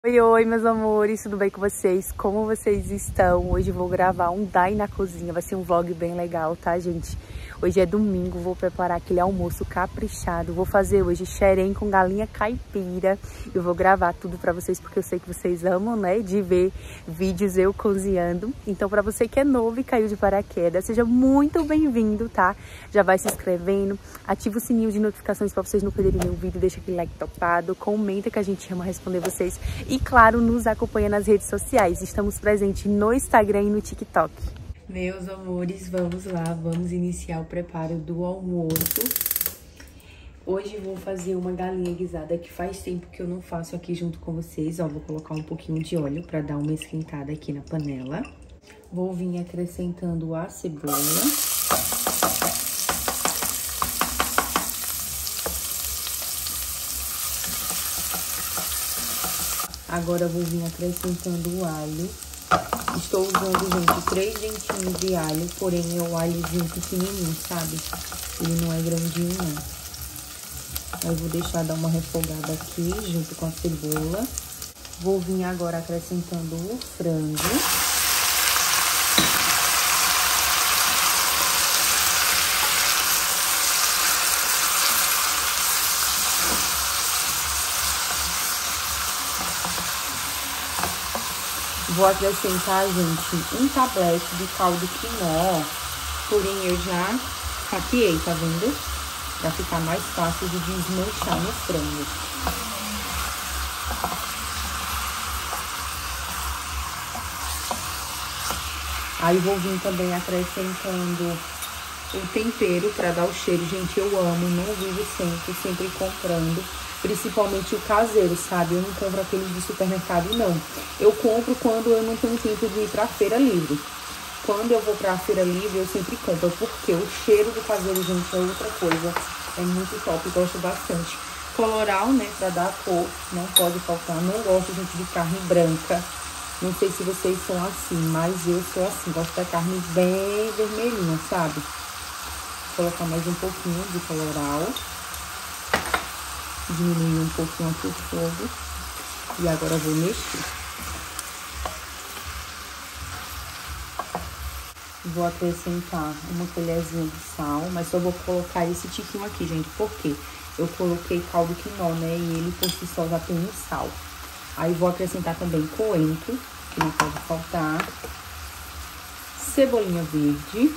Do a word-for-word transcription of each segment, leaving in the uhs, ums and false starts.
Oi, oi, meus amores, tudo bem com vocês? Como vocês estão? Hoje eu vou gravar um Dai na cozinha, vai ser um vlog bem legal, tá, gente? Hoje é domingo, vou preparar aquele almoço caprichado, vou fazer hoje xerém com galinha caipira. Eu vou gravar tudo pra vocês, porque eu sei que vocês amam, né, de ver vídeos eu cozinhando. Então, pra você que é novo e caiu de paraquedas, seja muito bem-vindo, tá? Já vai se inscrevendo, ativa o sininho de notificações pra vocês não perderem nenhum vídeo, deixa aquele like topado, comenta que a gente ama responder vocês. E claro, nos acompanha nas redes sociais. Estamos presentes no Instagram e no TikTok. Meus amores, vamos lá. Vamos iniciar o preparo do almoço. Hoje vou fazer uma galinha guisada que faz tempo que eu não faço aqui junto com vocês. Ó, vou colocar um pouquinho de óleo para dar uma esquentada aqui na panela. Vou vir acrescentando a cebola. Agora vou vir acrescentando o alho. Estou usando, gente, três dentinhos de alho, porém é o alhozinho pequenininho, sabe? Ele não é grandinho, não. Eu vou deixar dar uma refogada aqui, junto com a cebola. Vou vir agora acrescentando o frango. Vou acrescentar, gente, um tablete de caldo quinó, porém eu já fatiei, tá vendo? Pra ficar mais fácil de desmanchar no frango. Aí vou vir também acrescentando o tempero pra dar o cheiro. Gente, eu amo, não vivo sempre, sempre comprando. Principalmente o caseiro, sabe? Eu não compro aqueles de supermercado, não. Eu compro quando eu não tenho tempo de ir pra feira livre. Quando eu vou pra feira livre, eu sempre compro. Porque o cheiro do caseiro, gente, é outra coisa. É muito top, gosto bastante. Coloral, né? Pra dar a cor, não pode faltar. Não gosto, gente, de carne branca. Não sei se vocês são assim, mas eu sou assim. Gosto da carne bem vermelhinha, sabe? Vou colocar mais um pouquinho de coloral. Diminuir um pouquinho aqui o fogo. E agora eu vou mexer. Vou acrescentar uma colherzinha de sal, mas só vou colocar esse tiquinho aqui, gente, porque eu coloquei caldo quinó, né? E ele por si só já tem um sal. Aí vou acrescentar também coentro, que não pode faltar. Cebolinha verde.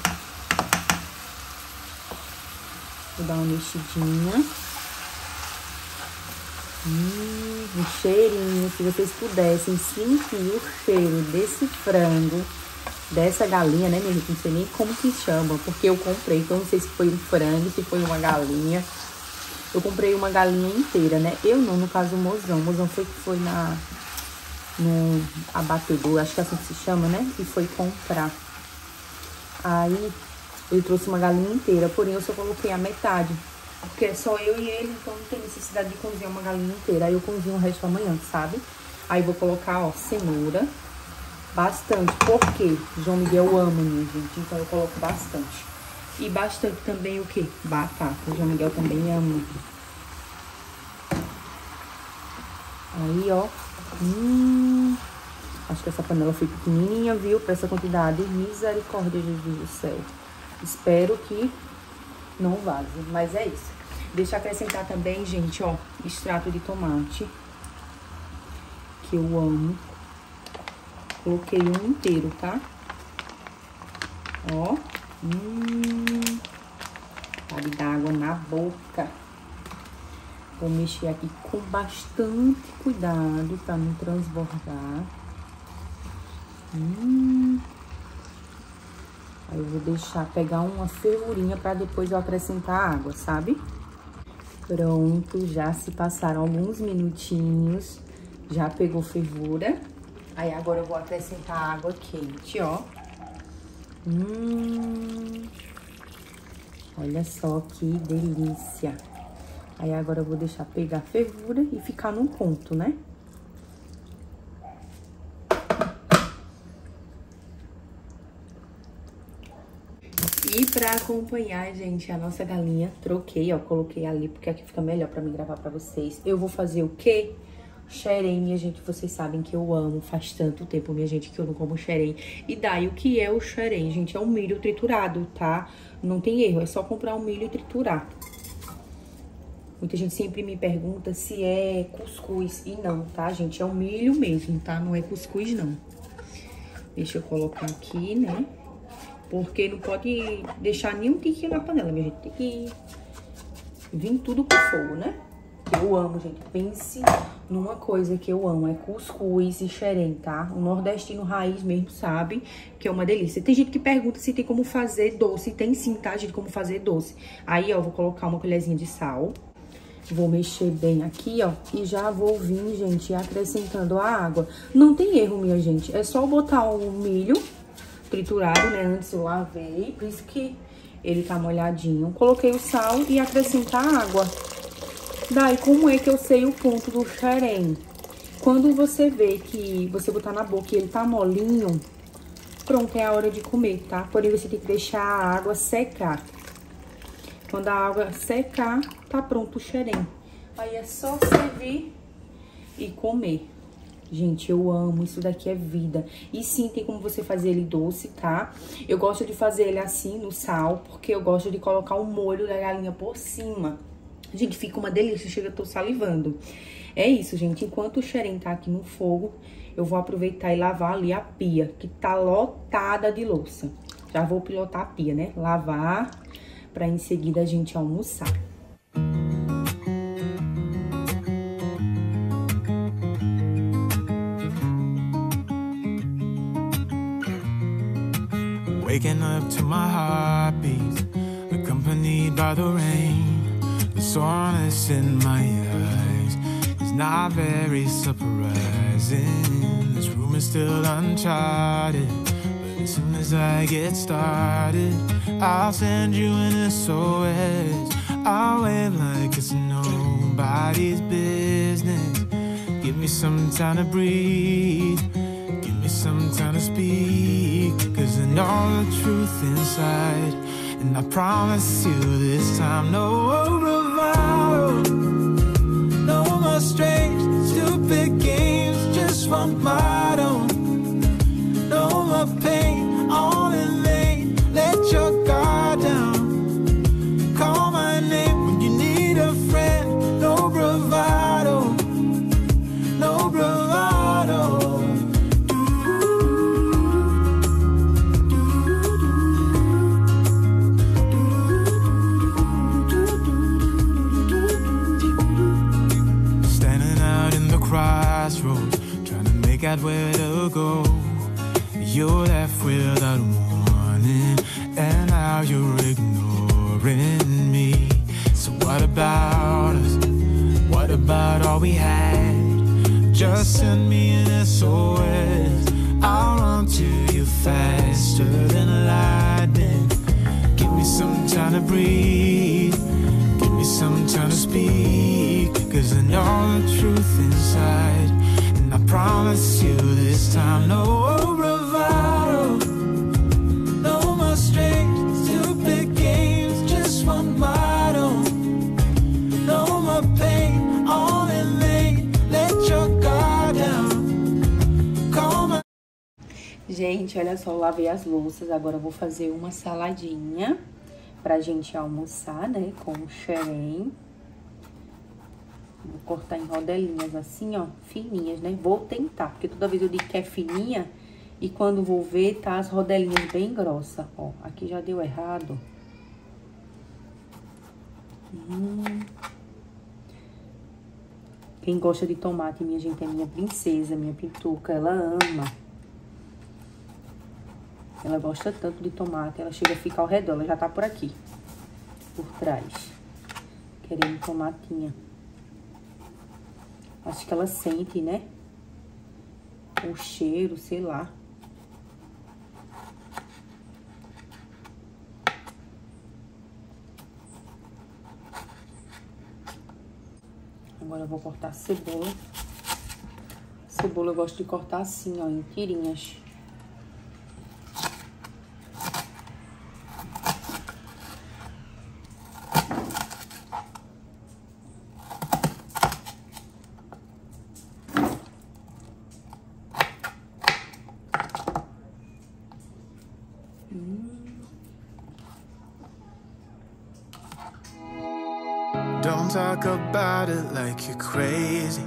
Vou dar uma mexidinha. Hum, um cheirinho, se vocês pudessem sentir o cheiro desse frango, dessa galinha, né, minha gente? Não sei nem como que chama, porque eu comprei, então não sei se foi um frango, se foi uma galinha. Eu comprei uma galinha inteira, né? Eu não, no caso o mozão. O mozão foi que foi na, no abatedor, acho que é assim que se chama, né? E foi comprar. Aí, ele trouxe uma galinha inteira, porém eu só coloquei a metade. Porque é só eu e ele, então não tem necessidade de cozinhar uma galinha inteira. Aí eu cozinho o resto amanhã, sabe? Aí vou colocar, ó, cenoura. Bastante, porque João Miguel ama, minha gente. Então eu coloco bastante. E bastante também o quê? Batata. João Miguel também ama. Aí, ó. Hum, acho que essa panela foi pequenininha, viu? Pra essa quantidade. Misericórdia, Jesus do céu. Espero que não vaze, mas é isso. Deixa eu acrescentar também, gente, ó, extrato de tomate, que eu amo. Coloquei um inteiro, tá? Ó. Hum. Para de dar água na boca. Vou mexer aqui com bastante cuidado pra não transbordar. Hum. Aí eu vou deixar pegar uma fervurinha pra depois eu acrescentar água, sabe? Pronto, já se passaram alguns minutinhos, já pegou fervura. Aí agora eu vou acrescentar água quente, ó. Hum, olha só que delícia. Aí agora eu vou deixar pegar fervura e ficar num ponto, né? E pra acompanhar, gente, a nossa galinha, troquei, ó, coloquei ali, porque aqui fica melhor pra mim gravar pra vocês. Eu vou fazer o quê? Xerém, minha gente, vocês sabem que eu amo. Faz tanto tempo, minha gente, que eu não como xerém. E daí, o que é o xerém, gente? É um milho triturado, tá? Não tem erro, é só comprar um milho e triturar. Muita gente sempre me pergunta se é cuscuz. E não, tá, gente? É o milho mesmo, tá? Não é cuscuz, não. Deixa eu colocar aqui, né? Porque não pode deixar nenhum tiquinho na panela, minha gente. Tem que vir tudo pro fogo, né? Eu amo, gente. Pense numa coisa que eu amo. É cuscuz e xerém, tá? O nordestino raiz mesmo sabe que é uma delícia. Tem gente que pergunta se tem como fazer doce. Tem sim, tá, gente? Como fazer doce. Aí, ó, eu vou colocar uma colherzinha de sal. Vou mexer bem aqui, ó. E já vou vir, gente, acrescentando a água. Não tem erro, minha gente. É só botar o milho triturado, né? Antes eu lavei. Por isso que ele tá molhadinho. Coloquei o sal e acrescentar a água. Daí, como é que eu sei o ponto do xerém? Quando você vê que você botar na boca e ele tá molinho, pronto, é a hora de comer, tá? Porém, você tem que deixar a água secar. Quando a água secar, tá pronto o xerém. Aí é só servir e comer. Gente, eu amo, isso daqui é vida. E sim, tem como você fazer ele doce, tá? Eu gosto de fazer ele assim, no sal, porque eu gosto de colocar o molho da galinha por cima. Gente, fica uma delícia, chega, eu tô salivando. É isso, gente, enquanto o xerém tá aqui no fogo, eu vou aproveitar e lavar ali a pia, que tá lotada de louça. Já vou pilotar a pia, né? Lavar, pra em seguida a gente almoçar. Waking up to my heartbeat, accompanied by the rain. The soreness in my eyes is not very surprising. This room is still uncharted, but as soon as I get started, I'll send you an S O S. I'll wave like it's nobody's business. Give me some time to breathe, give me some time to speak, 'cause I know the truth inside. And I promise you this time, no bravado, no more strange, stupid games, just one motto. No more pain, all in vain, let your guard down. Call my name when you need a friend, no bravado, no bravado. Crossroads, trying to make out where to go. You're left without warning, and now you're ignoring me. So what about us? What about all we had? Just send me an S O S. I'll run to you faster than lightning. Give me some time to breathe, give me some time to speak, 'cause I know the truth inside. And I promise you this time, no bravado, no more strange, stupid games, just one motto. No more pain, all in vain, let your guard down. Call my... Gente, olha só, eu lavei as louças, agora eu vou fazer uma saladinha pra gente almoçar, né, com o xerém. Vou cortar em rodelinhas assim, ó, fininhas, né? Vou tentar, porque toda vez eu digo que é fininha e quando vou ver, tá as rodelinhas bem grossas, ó. Aqui já deu errado. Hum. Quem gosta de tomate, minha gente, é minha princesa, minha pintuca, ela ama. Ela gosta tanto de tomate, ela chega a ficar ao redor, ela já tá por aqui, por trás, querendo tomatinha. Acho que ela sente, né? O cheiro, sei lá. Agora eu vou cortar a cebola. Cebola eu gosto de cortar assim, ó, em tirinhas. Don't talk about it like you're crazy.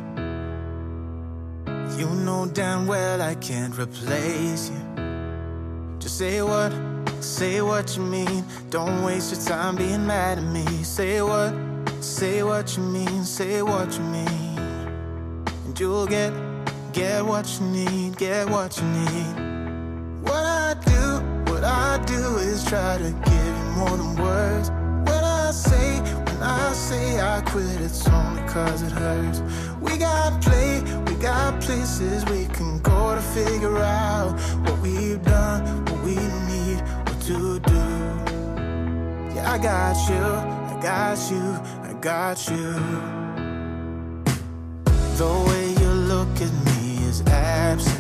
You know damn well I can't replace you. Just say what, say what you mean. Don't waste your time being mad at me. Say what, say what you mean. Say what you mean. And you'll get, get what you need. Get what you need. What I do, what I do is try to give you more than words. When I say, when I say I quit, it's only cause it hurts. We got play, we got places we can go to figure out what we've done, what we need, what to do. Yeah, I got you, I got you, I got you. The way you look at me is absent.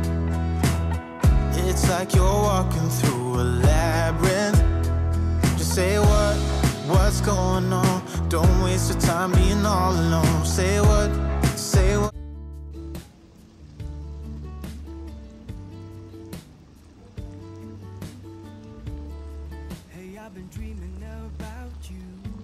It's like you're walking through a labyrinth. Just say what, what's going on. Don't waste your time being all alone. Say what, say what. Hey, I've been dreaming about you.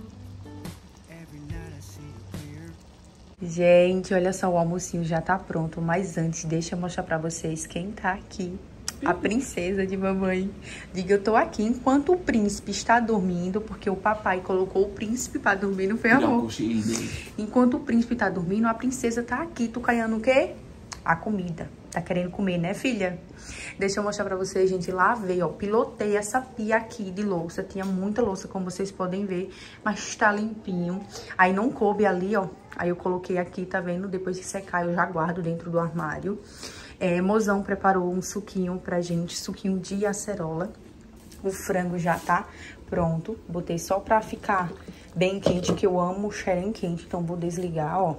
Every night I see you clear. Gente, olha só, o almocinho já tá pronto. Mas antes, deixa eu mostrar pra vocês quem tá aqui. A princesa de mamãe. Diga, eu tô aqui enquanto o príncipe está dormindo, porque o papai colocou o príncipe pra dormir, não foi, amor? Enquanto o príncipe tá dormindo, a princesa tá aqui, tucaiando o quê? A comida. Tá querendo comer, né, filha? Deixa eu mostrar pra vocês, gente. Lavei, ó, pilotei essa pia aqui de louça. Tinha muita louça, como vocês podem ver, mas tá limpinho. Aí não coube ali, ó. Aí eu coloquei aqui, tá vendo? Depois que secar, eu já guardo dentro do armário. É, mozão preparou um suquinho pra gente, suquinho de acerola. O frango já tá pronto. Botei só pra ficar bem quente, que eu amo xerém quente. Então, vou desligar, ó.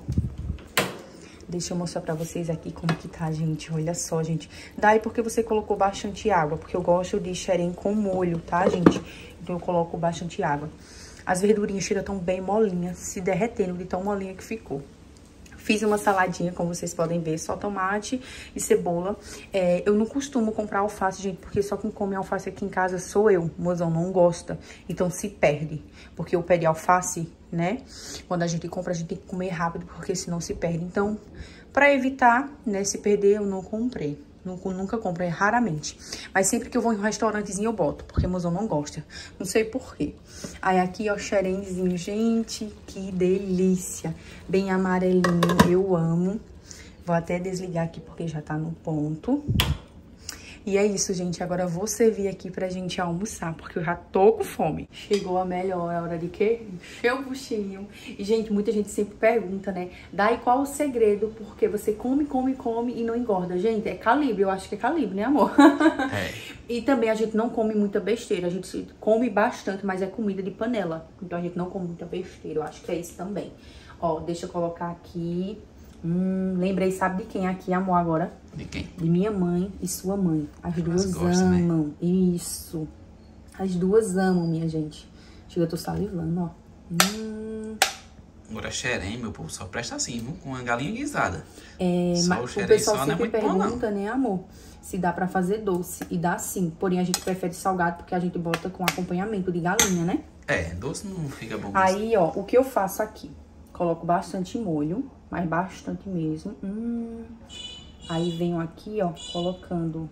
Deixa eu mostrar pra vocês aqui como que tá, gente. Olha só, gente. Daí porque você colocou bastante água, porque eu gosto de xerém com molho, tá, gente? Então, eu coloco bastante água. As verdurinhas chegam tão bem molinhas, se derretendo de tão molinha que ficou. Fiz uma saladinha, como vocês podem ver, só tomate e cebola. É, eu não costumo comprar alface, gente, porque só quem come alface aqui em casa sou eu. O mozão não gosta, então se perde. Porque eu pego alface, né? Quando a gente compra, a gente tem que comer rápido, porque senão se perde. Então, pra evitar, né, se perder, eu não comprei. Nunca, nunca compro, é raramente. Mas sempre que eu vou em um restaurantezinho eu boto, porque o mozão não gosta. Não sei por quê. Aí aqui, ó, xerenzinho. Gente, que delícia. Bem amarelinho, eu amo. Vou até desligar aqui porque já tá no ponto. E é isso, gente. Agora eu vou servir aqui pra gente almoçar, porque eu já tô com fome. Chegou a melhor hora de quê? Encher o buchinho. E, gente, muita gente sempre pergunta, né? Daí qual o segredo? Porque você come, come, come e não engorda. Gente, é calibre. Eu acho que é calibre, né, amor? É. E também a gente não come muita besteira. A gente come bastante, mas é comida de panela. Então a gente não come muita besteira. Eu acho que é isso também. Ó, deixa eu colocar aqui... Hum, lembrei, sabe de quem aqui, amor, agora? De quem? De minha mãe e sua mãe. As duas gostam, amam. Né? Isso. As duas amam, minha gente. Chega, eu tô salivando, ó. Hum. Agora, xerém, meu povo, só presta assim, viu? Com uma galinha guisada. É, só mas o, o pessoal só sempre é pergunta, né, amor? Se dá pra fazer doce. E dá sim. Porém, a gente prefere salgado porque a gente bota com acompanhamento de galinha, né? É, doce não fica bom. Aí, ó, o que eu faço aqui? Coloco bastante molho. Mas bastante mesmo. Hum. Aí venho aqui, ó, colocando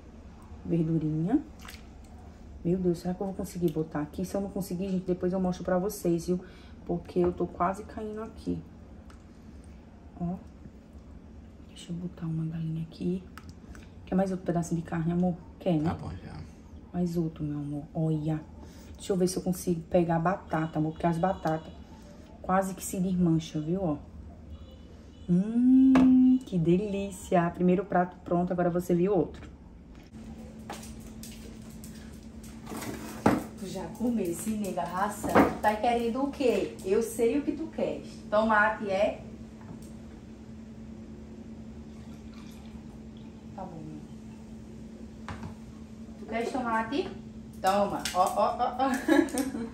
verdurinha. Meu Deus, será que eu vou conseguir botar aqui? Se eu não conseguir, gente, depois eu mostro pra vocês, viu? Porque eu tô quase caindo aqui. Ó. Deixa eu botar uma galinha aqui. Quer mais outro pedacinho de carne, amor? Quer, né? Tá bom, já. Mais outro, meu amor. Olha. Deixa eu ver se eu consigo pegar batata, amor. Porque as batatas quase que se desmancham, viu, ó. Hum, que delícia. Primeiro prato pronto, agora você viu outro. Tu já comece, nega, raça. Tu tá querendo o quê? Eu sei o que tu queres. Tomate, é? Tá bom. Tu queres tomate? Toma. Ó, ó, ó, ó.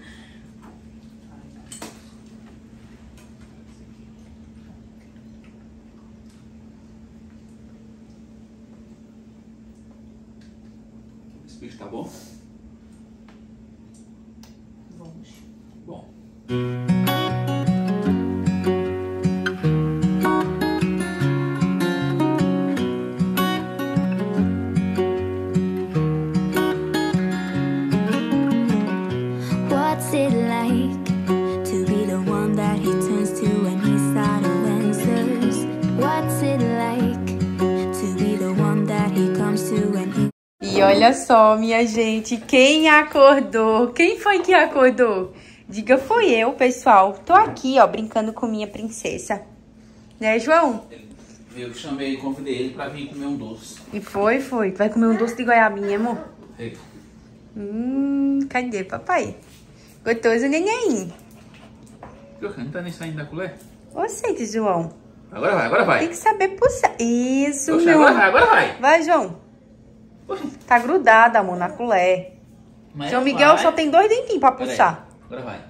Tá bom? Vamos. Bom. E olha só, minha gente, quem acordou? Quem foi que acordou? Diga, foi eu, pessoal. Tô aqui, ó, brincando com minha princesa. Né, João? Eu chamei, convidei ele pra vir comer um doce. E foi, foi. Vai comer um doce de goiabinha, amor? É. Hum, cadê, papai? Gostoso, neném. Não tá nem saindo da colher? Você, João. Agora vai, agora vai. Tem que saber puxar. Isso, Oxe, meu. agora vai, agora vai. Vai, João. Oxe. Tá grudada, amor, na colher. Mas João Miguel vai. só tem dois dentinhos pra Pera puxar. aí, agora vai.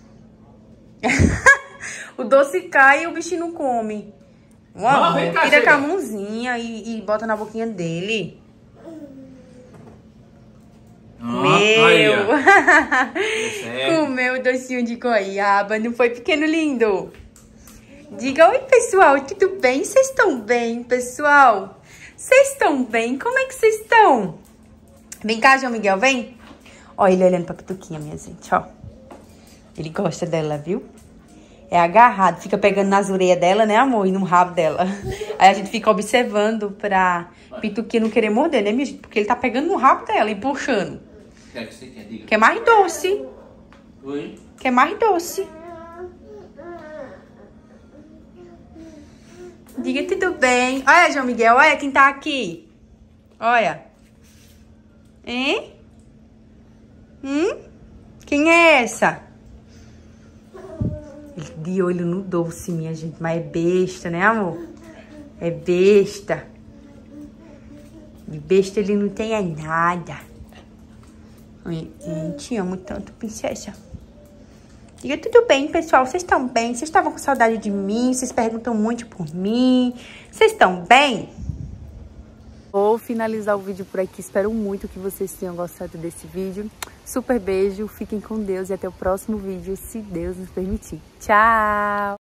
O doce cai e o bichinho não come. Não, Amor, vem cá, tira com chega. a mãozinha e, e bota na boquinha dele. Ah, Meu! aí, ó. Certo. Comeu o docinho de goiaba, não foi, pequeno lindo? Diga, oi, pessoal, tudo bem? Vocês estão bem, pessoal? Vocês estão bem? Como é que vocês estão? Vem cá, João Miguel, vem. Ó, ele olhando pra Pituquinha, minha gente, ó. Ele gosta dela, viu? É agarrado, fica pegando nas orelhas dela, né, amor? E no rabo dela. Aí a gente fica observando pra Pituquinha não querer morder, né, minha gente? Porque ele tá pegando no rabo dela e puxando. O que é que você quer? Diga. Quer mais doce. Oi? Quer mais doce. Diga, tudo bem? Olha, João Miguel, olha quem tá aqui. Olha. Hein? Hum? Quem é essa? Ele de olho no doce, minha gente. Mas é besta, né, amor? É besta. De besta ele não tem nada. Gente, amo tanto, princesa. Diga, tudo bem, pessoal? Vocês estão bem? Vocês estavam com saudade de mim? Vocês perguntam muito por mim? Vocês estão bem? Vou finalizar o vídeo por aqui. Espero muito que vocês tenham gostado desse vídeo. Super beijo, fiquem com Deus e até o próximo vídeo, se Deus nos permitir. Tchau!